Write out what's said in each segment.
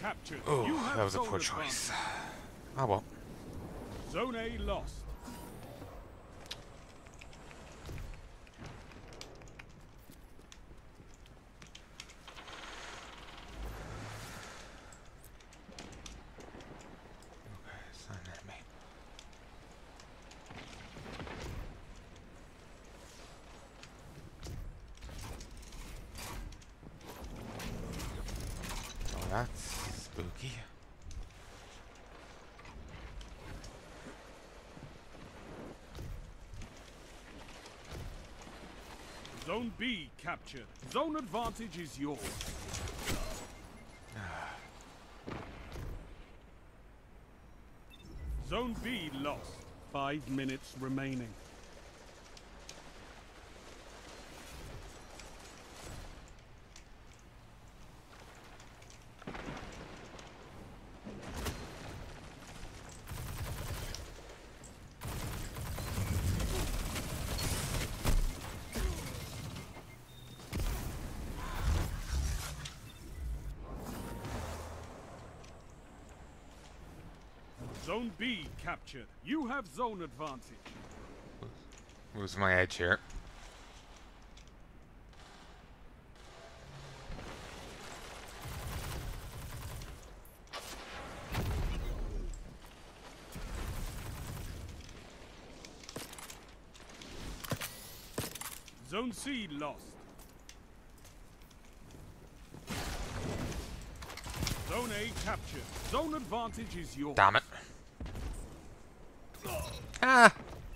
captured. Oh, You have that was a zone poor advantage. choice. Oh well. Zone A lost. Okay, it's not at me. Oh, that's spooky. Zone B captured. Zone advantage is yours. Zone B lost. 5 minutes remaining. Zone B captured. You have zone advantage. Lose my edge here. Zone C lost. Zone A captured. Zone advantage is yours. Damn it. Ah!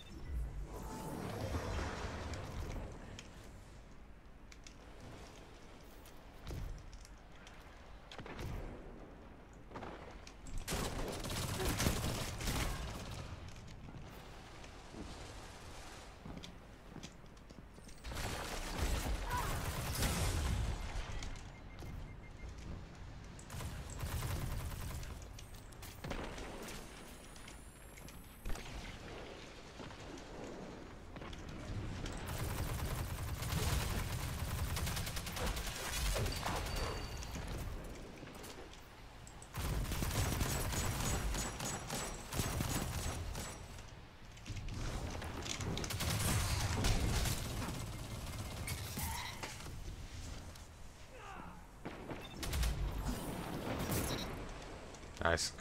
Nice.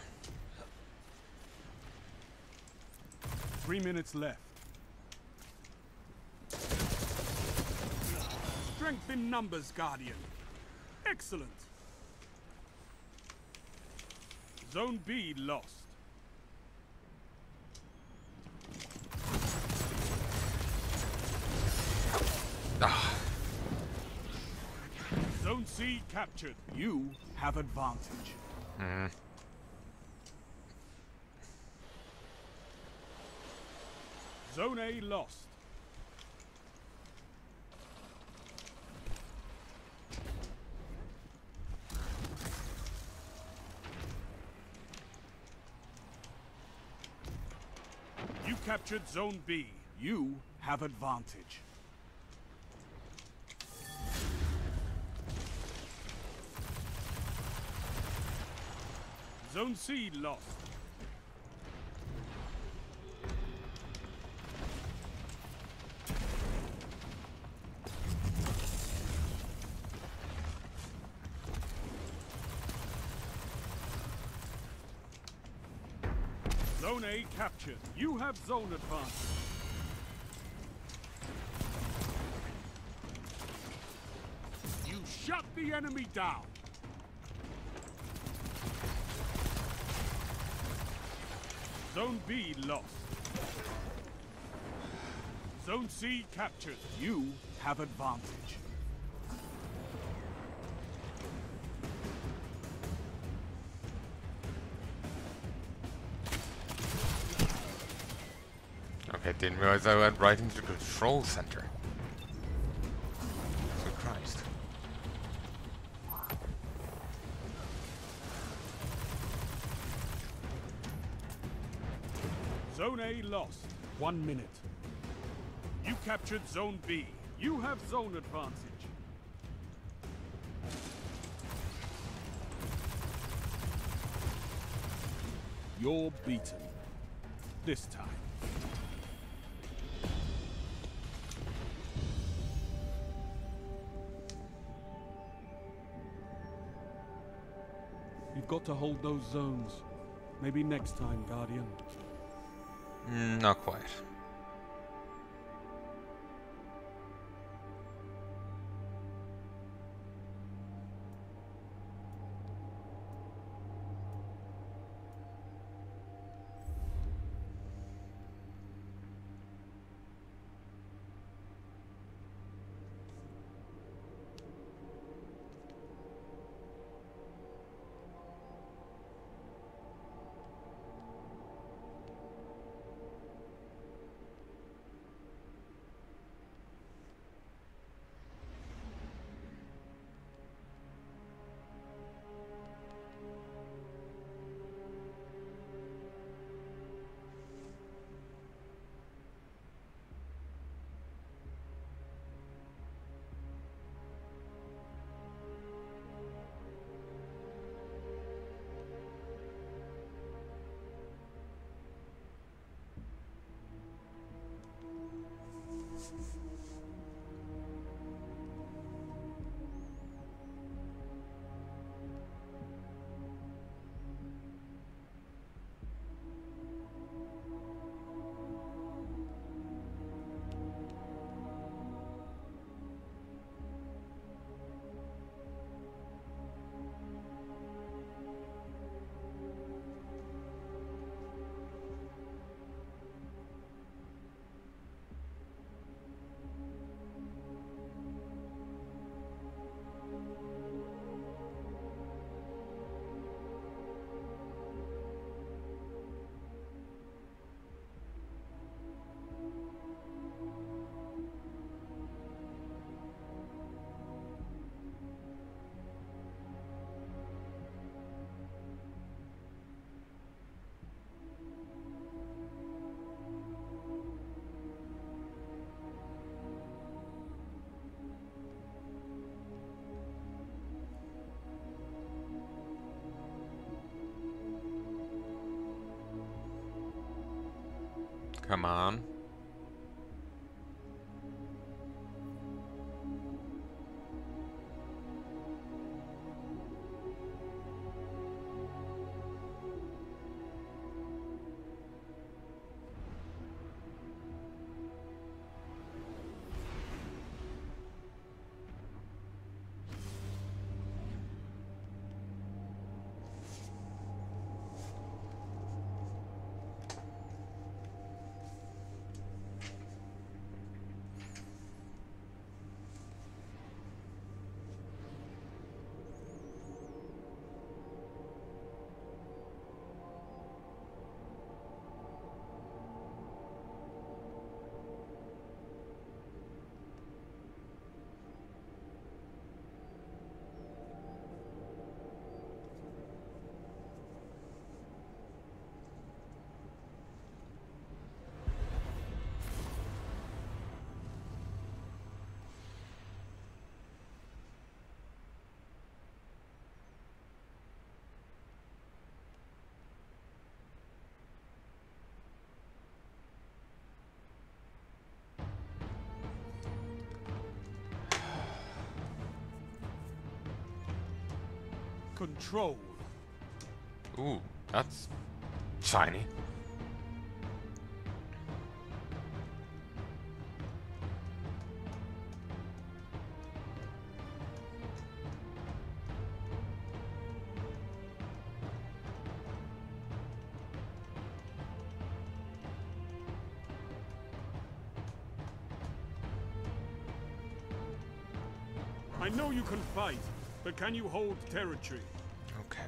3 minutes left. Strength in numbers, Guardian. Excellent. Zone B lost. Ah. Zone C captured. You have advantage. Hmm. Zone A lost. You captured Zone B. You have advantage. Zone C lost. Zone A captured. You have zone advantage. You shut the enemy down. Zone B lost. Zone C captured. You have advantage. Okay, didn't realize I went right into the control center. Good Christ. Zone A lost. 1 minute. You captured Zone B. You have zone advantage. You're beaten. This time. You've got to hold those zones. Maybe next time, Guardian. Not quite. Come on. Control. Ooh, that's shiny. I know you can fight, but can you hold territory? Okay.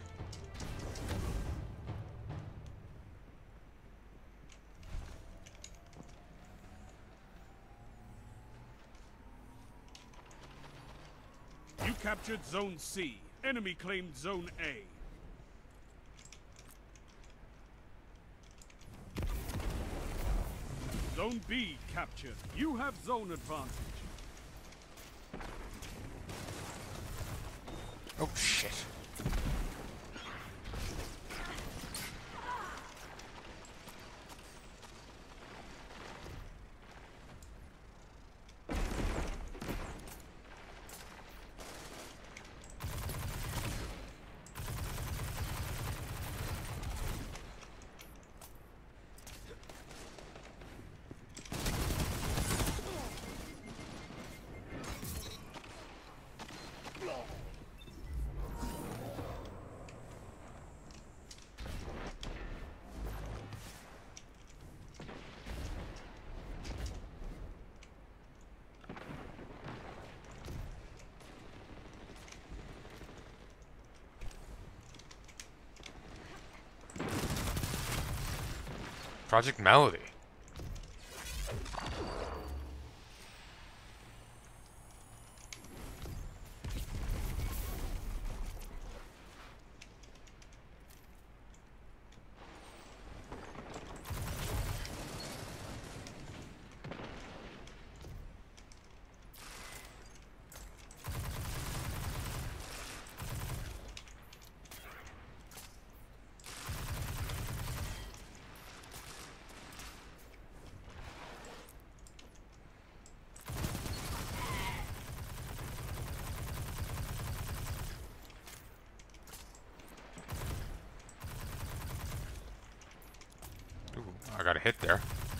You captured Zone C. Enemy claimed Zone A. Zone B captured. You have zone advantage. Oh shit. Project Melody. I got a hit there.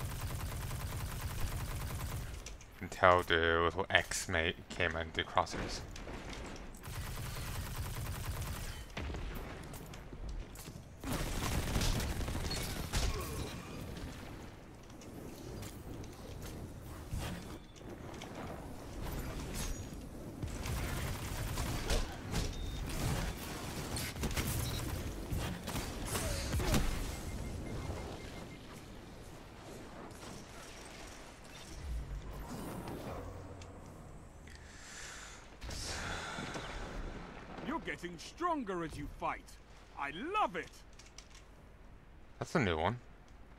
Until the little X came into crosshairs. Getting stronger as you fight. I love it. That's a new one.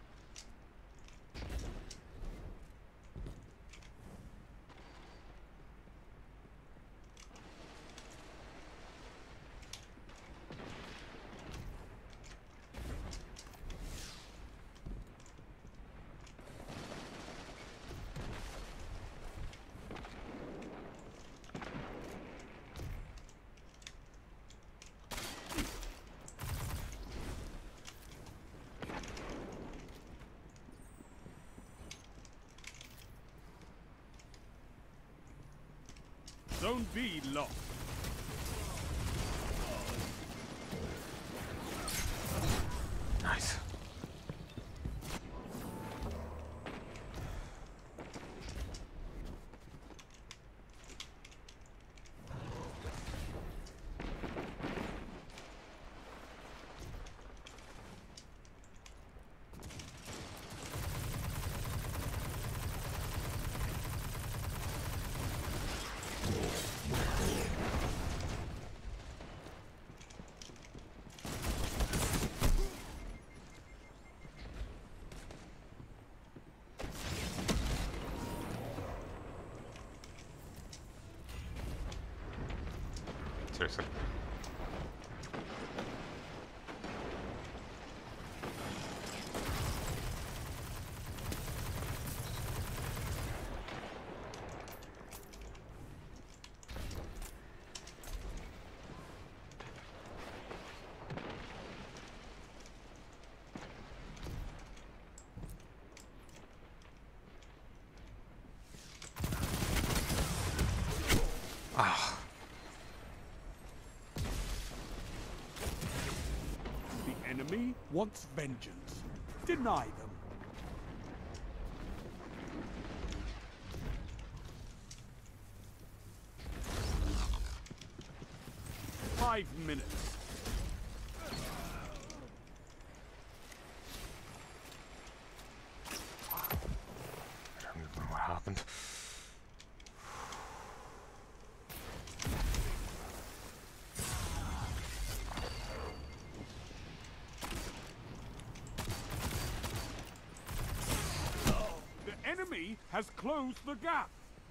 Zone B lost. Nice. Seriously. Ah. Enemy wants vengeance. Deny them. Five minutes. I don't even know what happened. Enemy has closed the gap.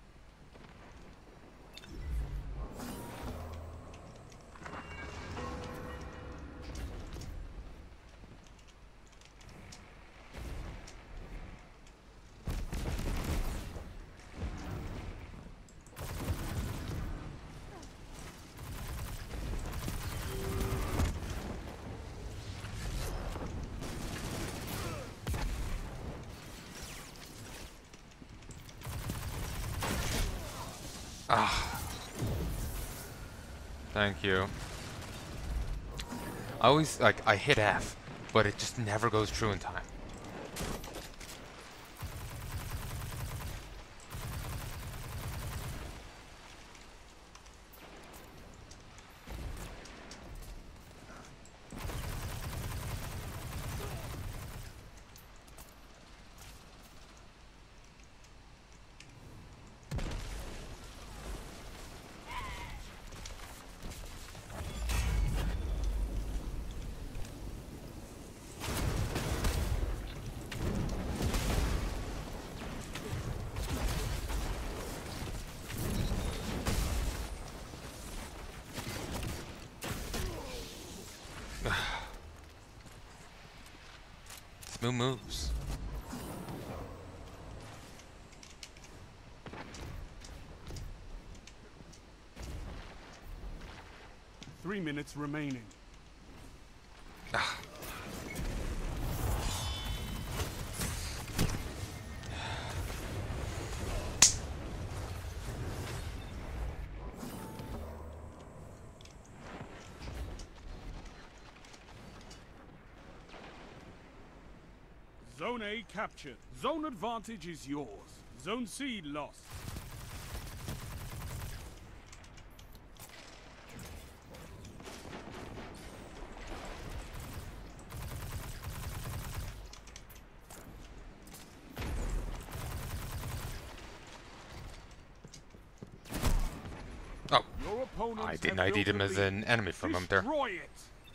Ah. Thank you. I always, I hit F, but it just never goes through in time. New moves. Three minutes remaining. Ah. Zone A captured. Zone advantage is yours. Zone C lost. Oh, Your opponents I didn't have ID built him a as lead. an enemy for a moment there. Destroy it.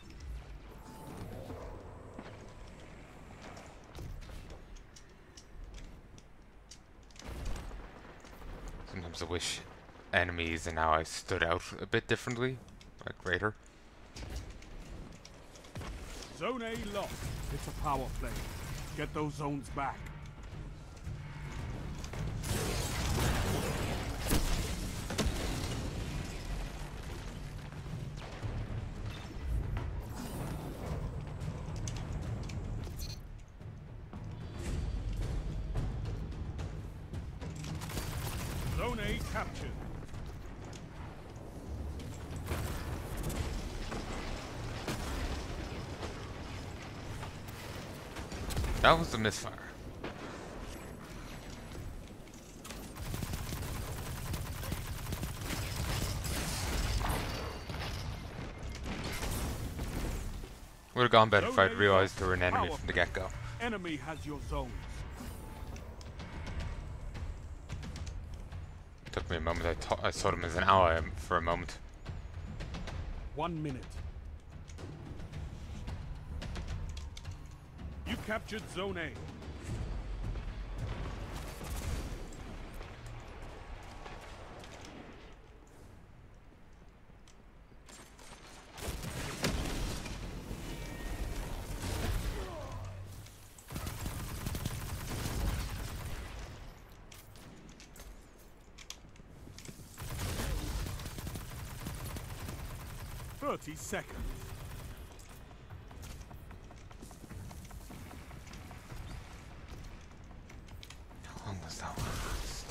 Sometimes I wish enemies and allies stood out a bit differently, like greater. Zone A lost. It's a power play. Get those zones back. Zone A captured. That was a misfire. Would have gone better if I'd realized they were an enemy from the get-go. Enemy has your zones. Took me a moment. I saw them as an ally for a moment. 1 minute. You captured Zone A. Thirty seconds. How long was that last?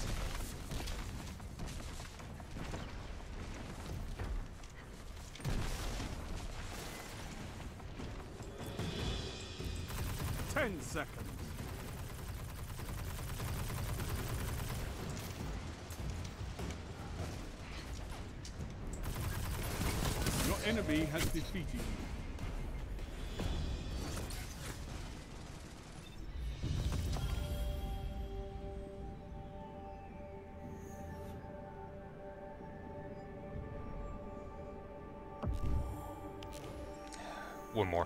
Ten seconds. Your enemy has defeated you. One more.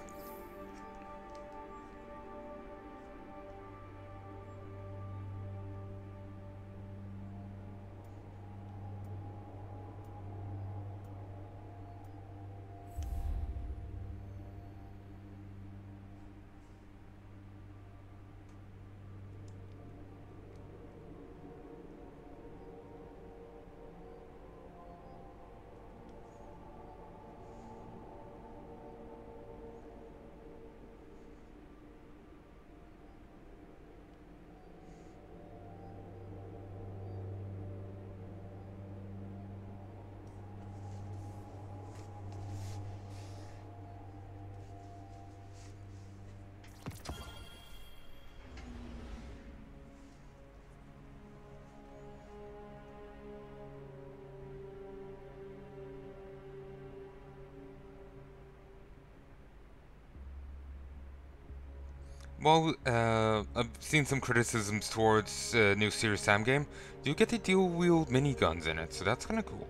Well, I've seen some criticisms towards new Serious Sam game. You get to dual wield miniguns in it, so that's kind of cool.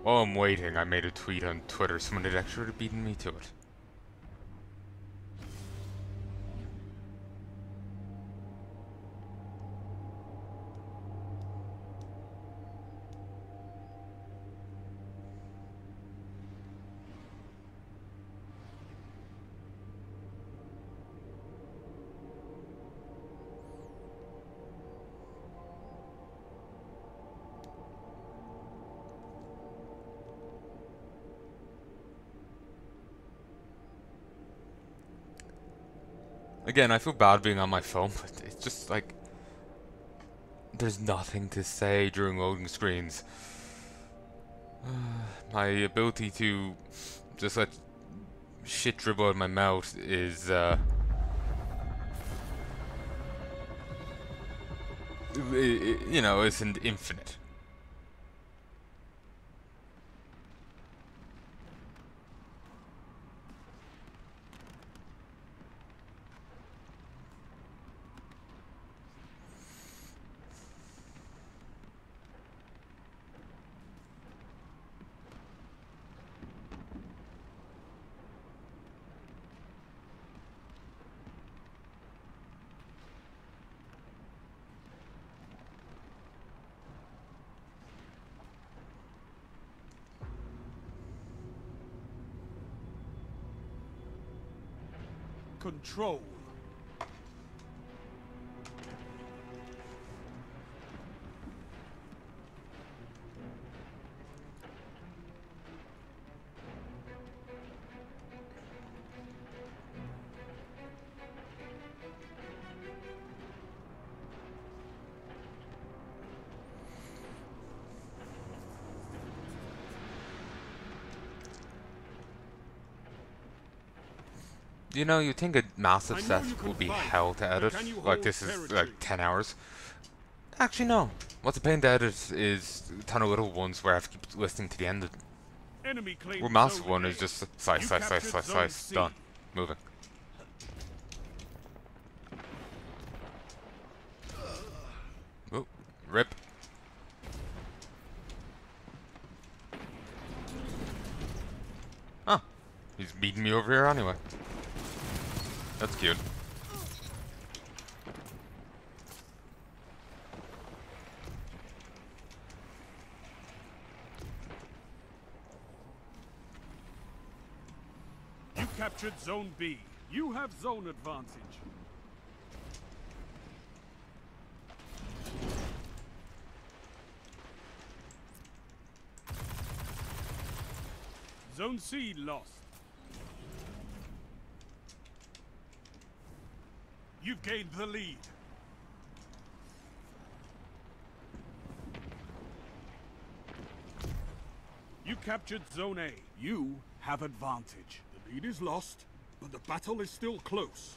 While I'm waiting, I made a tweet on Twitter. Someone had actually beaten me to it. Again, I feel bad being on my phone, but it's just like there's nothing to say during loading screens. My ability to just let shit dribble out of my mouth is you know, isn't infinite. Control. You know, you'd think a massive set would be hell to edit. Like, this is like 10 hours. Actually, no. What's a pain to edit is a ton of little ones where I have to keep listening to the end of them. Where massive one is just slice, done. Moving. Oh, rip. Oh, he's beating me over here anyway. That's cute. You captured Zone B. You have zone advantage. Zone C lost. You've gained the lead. You captured Zone A. You have advantage. The lead is lost, but the battle is still close.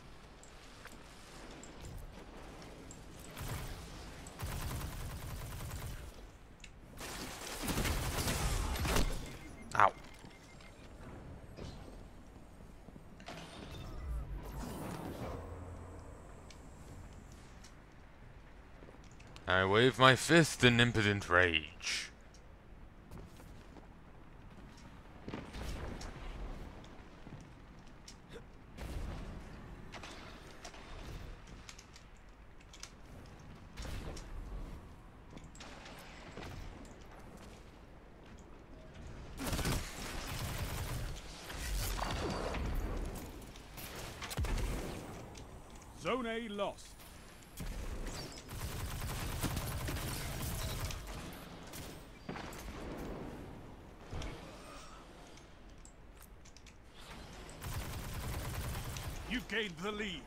Ow. I wave my fist in impotent rage. Zone A lost. You gained the lead.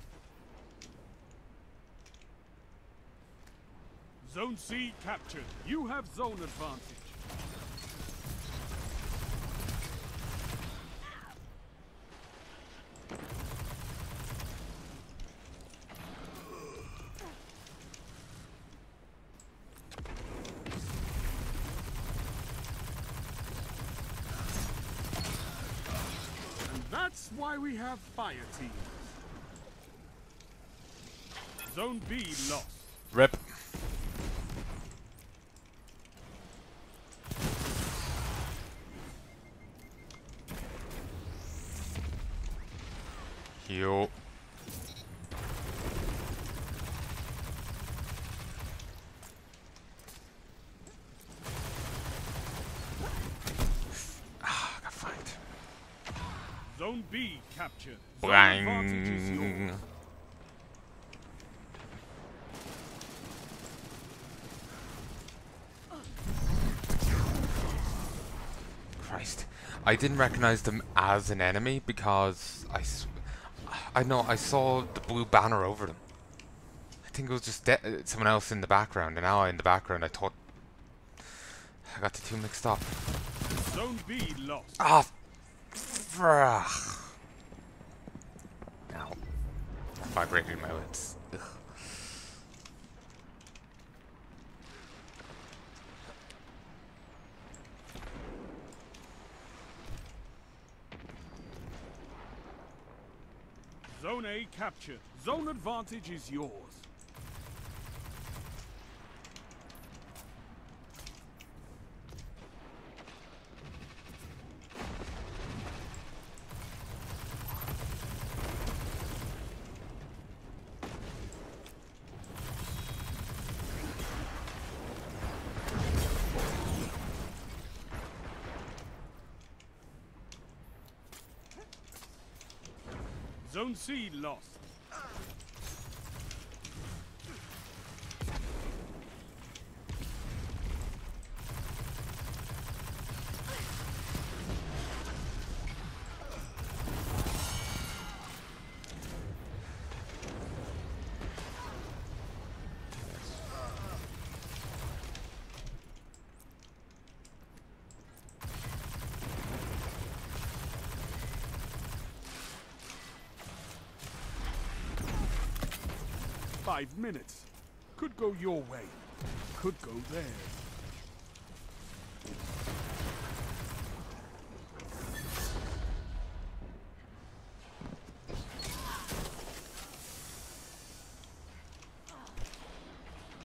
Zone C captured. You have zone advantage. And that's why we have fire teams. Zone B lost. Rip. B captured. Zone Bang. advantage is yours. Christ. I didn't recognize them as an enemy because I know I saw the blue banner over them. I think it was just someone else in the background, an ally in the background. I thought I got the two mixed up. Zone B lost. Ah, Ow. Vibrated in my lips. Ugh. Zone A captured. Zone advantage is yours. Zone C lost. Five minutes. Could go your way. Could go theirs.